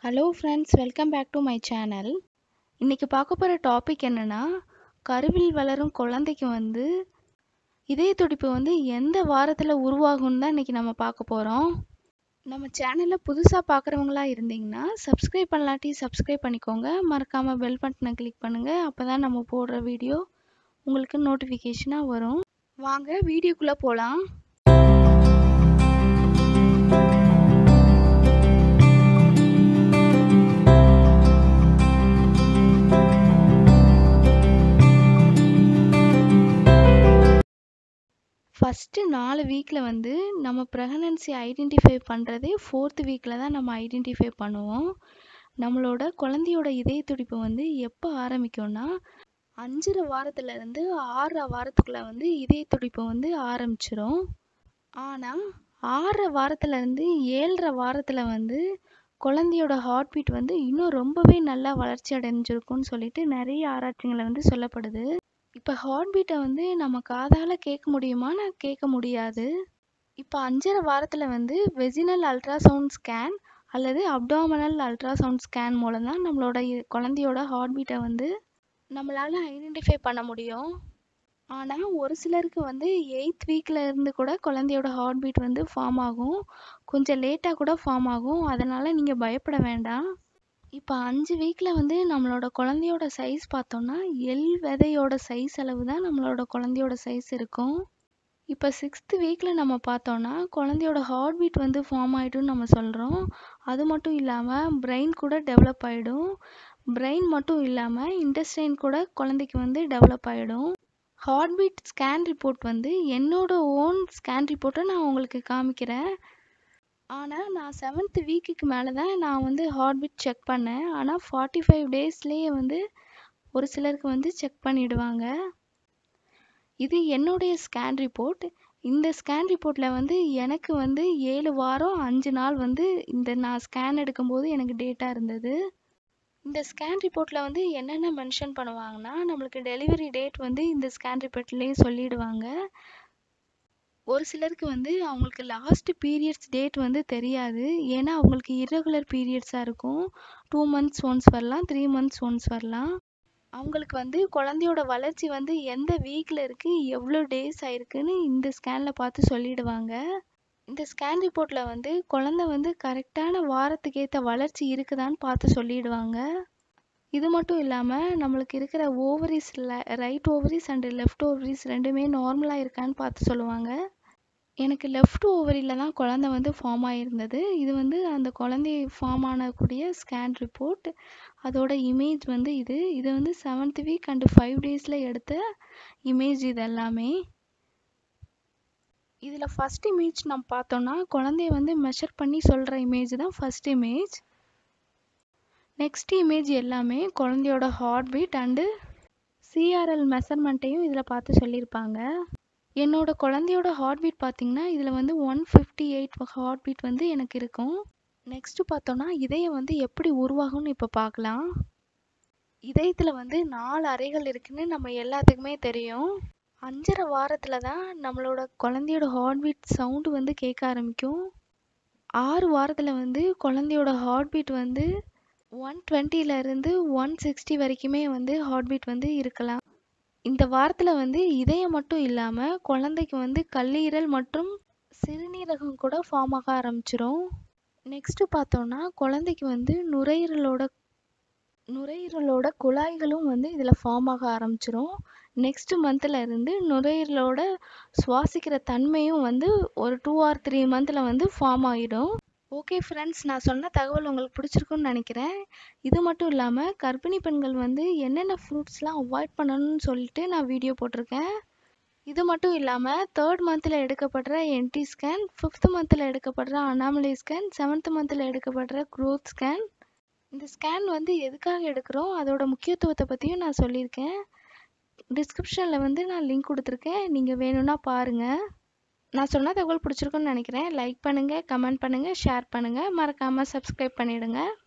Hello friends, welcome back to my channel. இன்றைக்கி பார்க்க போகிற டாபிக் என்னென்னா, கருவில் வளரும் குழந்தைக்கு இதய துடிப்பு எந்த வாரத்தில் உருவாகும்னு தான் இன்றைக்கி நம்ம பார்க்க போகிறோம். நம்ம சேனலில் புதுசாக பார்க்குறவங்களா இருந்தீங்கன்னா சப்ஸ்கிரைப் பண்ணலாட்டி சப்ஸ்கிரைப் பண்ணிக்கோங்க. மறக்காமல் பெல் பட்டனை கிளிக் பண்ணுங்கள். அப்போ தான் நம்ம போடுற வீடியோ உங்களுக்கு நோட்டிஃபிகேஷனாக வரும். வாங்க வீடியோக்குள்ளே போகலாம். ஃபஸ்ட்டு 4 வீக்கில் நம்ம ப்ரெக்னன்சி ஐடென்டிஃபை பண்ணுறதே 4th வீக்கில் தான் நம்ம ஐடென்டிஃபை பண்ணுவோம். நம்மளோட குழந்தையோட இதய துடிப்பு எப்போ ஆரம்பிக்கும்னா 5.5 வாரத்துலேருந்து 6 வாரத்துக்குள்ளே இதய துடிப்பு ஆரம்பிச்சிரும். ஆனால் 6 வாரத்துலேருந்து 7.5 வாரத்தில் குழந்தையோட ஹார்ட் பீட் இன்னும் ரொம்பவே நல்லா வளர்ச்சி அடைஞ்சிருக்கும்னு சொல்லிட்டு நிறைய ஆராய்ச்சிகளை சொல்லப்படுது. இப்போ ஹார்ட் பீட்டை நம்ம காதால் கேட்க முடியுமான்னு கேட்க முடியாது. இப்போ 5.5 வாரத்தில் வெஜினல் அல்ட்ராசவுண்ட் ஸ்கேன் அல்லது அப்டாமினல் அல்ட்ராசவுண்ட் ஸ்கேன் மூலம் தான் நம்மளோட குழந்தையோட ஹார்ட் பீட்டை நம்மளால் ஐடென்டிஃபை பண்ண முடியும். ஆனால் ஒரு சிலருக்கு 8th வீக்கில் இருந்து கூட குழந்தையோட ஹார்ட் பீட் ஃபார்ம் ஆகும். கொஞ்சம் லேட்டாக கூட ஃபார்ம் ஆகும். அதனால் நீங்கள் பயப்பட வேண்டாம். இப்போ 5 வீக்கில் நம்மளோட குழந்தையோட சைஸ் பார்த்தோன்னா எள் விதையோட சைஸ் அளவு தான் நம்மளோட குழந்தையோட சைஸ் இருக்கும். இப்போ 6th வீக்கில் நம்ம பார்த்தோன்னா குழந்தையோட ஹார்ட் பீட் ஃபார்ம் ஆகிடும்னு நம்ம சொல்கிறோம். அது மட்டும் இல்லாமல் பிரெயின் கூட டெவலப் ஆகிடும். பிரெயின் மட்டும் இல்லாமல் இன்டெஸ்டைன் கூட குழந்தைக்கு டெவலப் ஆகிடும். ஹார்ட் பீட் ஸ்கேன் ரிப்போர்ட் என்னோட ஓன் ஸ்கேன் ரிப்போர்ட்டை நான் உங்களுக்கு காமிக்கிறேன். ஆனால் நான் 7th வீக்குக்கு மேலே தான் நான் ஹார்ட் பீட் செக் பண்ணேன். ஆனால் 45 டேஸ்லேயே ஒரு சிலருக்கு செக் பண்ணிவிடுவாங்க. இது என்னுடைய ஸ்கேன் ரிப்போர்ட். இந்த ஸ்கேன் ரிப்போர்ட்டில் எனக்கு 7 வாரம் 5 நாள் இந்த நான் ஸ்கேன் எடுக்கும்போது எனக்கு டேட்டா இருந்தது. இந்த ஸ்கேன் ரிப்போர்ட்டில் என்னென்ன மென்ஷன் பண்ணுவாங்கன்னா, நம்மளுக்கு டெலிவரி டேட் இந்த ஸ்கேன் ரிப்போர்ட்லேயே சொல்லிடுவாங்க. ஒரு சிலருக்கு அவங்களுக்கு லாஸ்ட் பீரியட்ஸ் டேட் தெரியாது. ஏன்னா அவங்களுக்கு இர்ரெகுலர் பீரியட்ஸாக இருக்கும். 2 months ஒன்ஸ் வரலாம், 3 months ஒன்ஸ் வரலாம். அவங்களுக்கு குழந்தையோட வளர்ச்சி எந்த வீக்கில் இருக்குது, எவ்வளோ டேஸ் ஆயிருக்குன்னு இந்த ஸ்கேனில் பார்த்து சொல்லிடுவாங்க. இந்த ஸ்கேன் ரிப்போர்ட்டில் குழந்தை கரெக்டான வாரத்துக்கு ஏற்ற வளர்ச்சி இருக்குதான்னு பார்த்து சொல்லிடுவாங்க. இது மட்டும் இல்லாமல் நம்மளுக்கு இருக்கிற ovaries, right ovaries and left ovaries ரெண்டுமே நார்மலாக இருக்கான்னு பார்த்து சொல்லுவாங்க. எனக்கு லெஃப்ட் ஓவரியில் தான் குழந்தை ஃபார்ம் ஆகியிருந்தது. இது அந்த குழந்தை ஃபார்ம் ஆனக்கூடிய ஸ்கேன் ரிப்போர்ட். அதோட இமேஜ் இது 7th வீக் அண்டு 5 டேஸில் எடுத்த இமேஜ். இது எல்லாமே இதில் ஃபஸ்ட் இமேஜ் நம்ம பார்த்தோன்னா குழந்தைய மெஷர் பண்ணி சொல்கிற இமேஜ் தான் ஃபஸ்ட் இமேஜ். நெக்ஸ்ட் இமேஜ் எல்லாமே குழந்தையோட ஹார்ட் பீட் அண்டு சிஆர்எல் மெஷர்மெண்ட்டையும் இதில் பார்த்து சொல்லியிருப்பாங்க. என்னோட குழந்தையோட ஹார்ட் பீட் பார்த்திங்கன்னா இதில் 158 ஹார்ட் பீட் எனக்கு இருக்கும். நெக்ஸ்ட்டு பார்த்தோன்னா இதயம் எப்படி உருவாகும்னு இப்போ பார்க்கலாம். இதயத்தில் 4 அறைகள் இருக்குதுன்னு நம்ம எல்லாத்துக்குமே தெரியும். 5.5 வாரத்தில் தான் நம்மளோட குழந்தையோட ஹார்ட் பீட் சவுண்டு கேட்க ஆரம்பிக்கும். 6 வாரத்தில் குழந்தையோட ஹார்ட் பீட் 120லேருந்து 160 வரைக்குமே ஹார்ட் பீட் இருக்கலாம். இந்த வாரத்தில் இதயம் மட்டும் இல்லாமல் குழந்தைக்கு கல்லீரல் மற்றும் சிறுநீரகம் கூட ஃபார்ம் ஆக ஆரம்பிச்சிரும். நெக்ஸ்ட்டு பார்த்தோன்னா குழந்தைக்கு நுரையீரலோட குழாய்களும் இதில் ஃபார்ம் ஆக ஆரம்பிச்சிரும். நெக்ஸ்ட் மந்தில் இருந்து நுரையீரலோட சுவாசிக்கிற தன்மையும் ஒரு 2 or 3 மந்தில் ஃபார்ம் ஆகிடும். ஓகே ஃப்ரெண்ட்ஸ், நான் சொன்ன தகவல் உங்களுக்கு பிடிச்சிருக்குன்னு நினைக்கிறேன். இது மட்டும் இல்லாமல் கர்ப்பிணி பெண்கள் என்னென்ன ஃப்ரூட்ஸ்லாம் அவாய்ட் பண்ணணும்னு சொல்லிட்டு நான் வீடியோ போட்டிருக்கேன். இது மட்டும் இல்லாமல் 3rd மந்தில் எடுக்கப்படுற என்டி ஸ்கேன், 5th மந்தில் எடுக்கப்படுற அனாமலி ஸ்கேன், 7th மந்தில் எடுக்கப்படுற க்ரோத் ஸ்கேன். இந்த ஸ்கேன் எதுக்காக எடுக்கிறோம், அதோட முக்கியத்துவத்தை பற்றியும் நான் சொல்லியிருக்கேன். டிஸ்கிரிப்ஷனில் நான் லிங்க் கொடுத்துருக்கேன், நீங்கள் வேணும்னா பாருங்கள். நான் சொன்ன தகவல் பிடிச்சிருக்குன்னு நினைக்கிறேன். லைக் பண்ணுங்கள், கமெண்ட் பண்ணுங்கள், ஷேர் பண்ணுங்கள். மறக்காமல் சப்ஸ்கிரைப் பண்ணிவிடுங்க.